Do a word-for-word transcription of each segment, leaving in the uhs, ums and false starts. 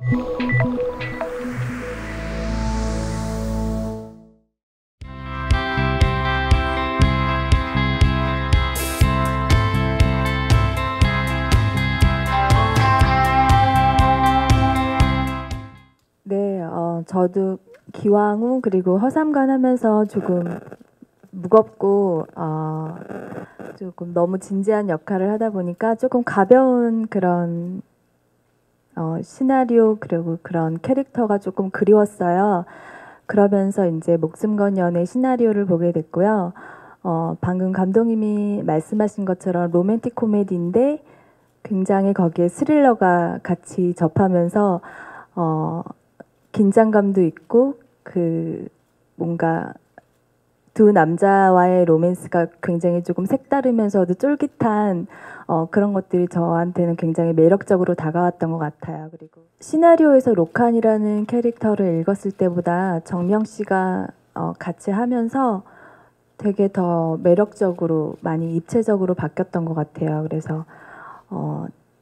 네, 어, 저도 기왕후 그리고 허삼관 하면서 조금 무겁고 어, 조금 너무 진지한 역할을 하다 보니까 조금 가벼운 그런 어, 시나리오 그리고 그런 캐릭터가 조금 그리웠어요. 그러면서 이제 목숨 건 연애 시나리오를 보게 됐고요. 어, 방금 감독님이 말씀하신 것처럼 로맨틱 코미디인데 굉장히 거기에 스릴러가 같이 접하면서 어, 긴장감도 있고 그 뭔가 두 남자와의 로맨스가 굉장히 조금 색다르면서도 쫄깃한 어, 그런 것들이 저한테는 굉장히 매력적으로 다가왔던 것 같아요. 그리고 시나리오에서 로칸이라는 캐릭터를 읽었을 때보다 정명 씨가 어, 같이 하면서 되게 더 매력적으로 많이 입체적으로 바뀌었던 것 같아요. 그래서 어,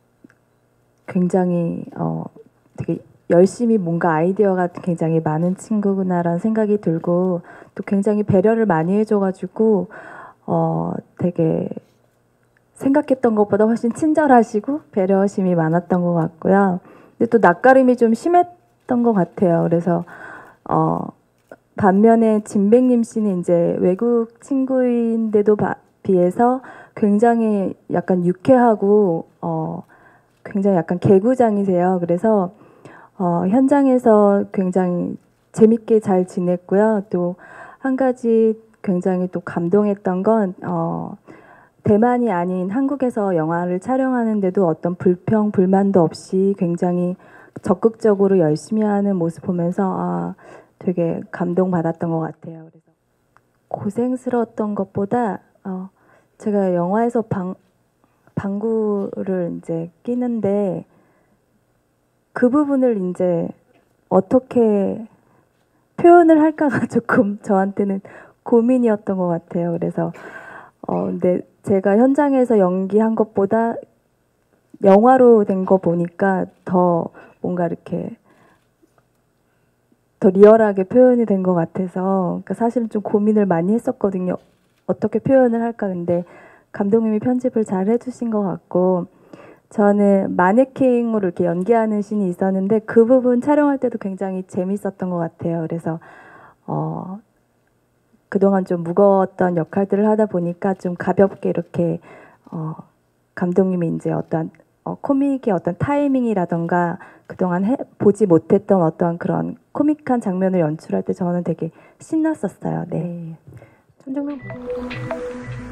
굉장히 어, 되게 열심히 뭔가 아이디어가 굉장히 많은 친구구나라는 생각이 들고 또 굉장히 배려를 많이 해줘가지고 어 되게 생각했던 것보다 훨씬 친절하시고 배려심이 많았던 것 같고요. 근데 또 낯가림이 좀 심했던 것 같아요. 그래서 어 반면에 진백님 씨는 이제 외국 친구인데도 바, 비해서 굉장히 약간 유쾌하고 어 굉장히 약간 개구장이세요. 그래서 어, 현장에서 굉장히 재밌게 잘 지냈고요. 또 한 가지 굉장히 또 감동했던 건 어, 대만이 아닌 한국에서 영화를 촬영하는데도 어떤 불평 불만도 없이 굉장히 적극적으로 열심히 하는 모습 보면서 아, 되게 감동받았던 것 같아요. 그래서 고생스러웠던 것보다 어, 제가 영화에서 방, 방구를 이제 끼는데 그 부분을 이제 어떻게 표현을 할까가 조금 저한테는 고민이었던 것 같아요. 그래서 어 근데 제가 현장에서 연기한 것보다 영화로 된 거 보니까 더 뭔가 이렇게 더 리얼하게 표현이 된 것 같아서 그러니까 사실은 좀 고민을 많이 했었거든요. 어떻게 표현을 할까. 근데 감독님이 편집을 잘 해주신 것 같고 저는 마네킹으로 이렇게 연기하는 씬이 있었는데 그 부분 촬영할 때도 굉장히 재밌었던 것 같아요. 그래서 어, 그동안 좀 무거웠던 역할들을 하다 보니까 좀 가볍게 이렇게 어, 감독님이 이제 어떤 어, 코믹의 어떤 타이밍이라던가 그동안 해, 보지 못했던 어떤 그런 코믹한 장면을 연출할 때 저는 되게 신났었어요. 네. 네. 천정명